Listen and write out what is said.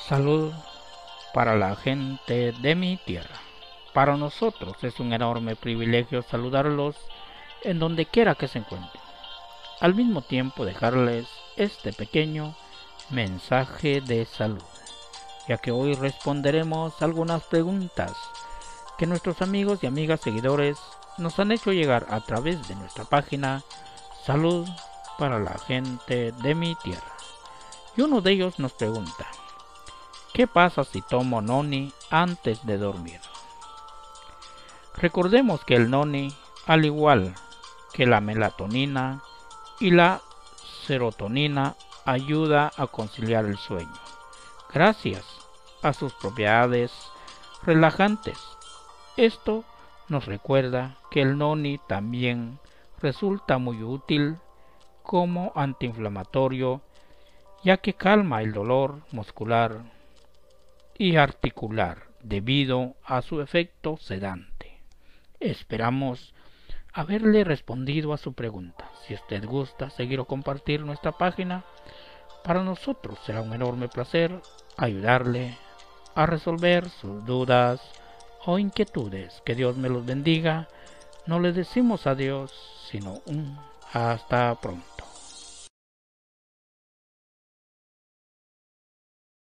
Salud para la gente de mi tierra. Para nosotros es un enorme privilegio saludarlos en donde quiera que se encuentren. Al mismo tiempo dejarles este pequeño mensaje de salud, ya que hoy responderemos algunas preguntas que nuestros amigos y amigas seguidores nos han hecho llegar a través de nuestra página Salud para la gente de mi tierra. Y uno de ellos nos pregunta: ¿qué pasa si tomo noni antes de dormir? Recordemos que el noni, al igual que la melatonina y la serotonina, ayuda a conciliar el sueño, gracias a sus propiedades relajantes. Esto nos recuerda que el noni también resulta muy útil como antiinflamatorio, ya que calma el dolor muscular y articular debido a su efecto sedante. Esperamos haberle respondido a su pregunta. Si usted gusta seguir o compartir nuestra página, para nosotros será un enorme placer ayudarle a resolver sus dudas o inquietudes. Que Dios me los bendiga. No le decimos adiós, sino un hasta pronto.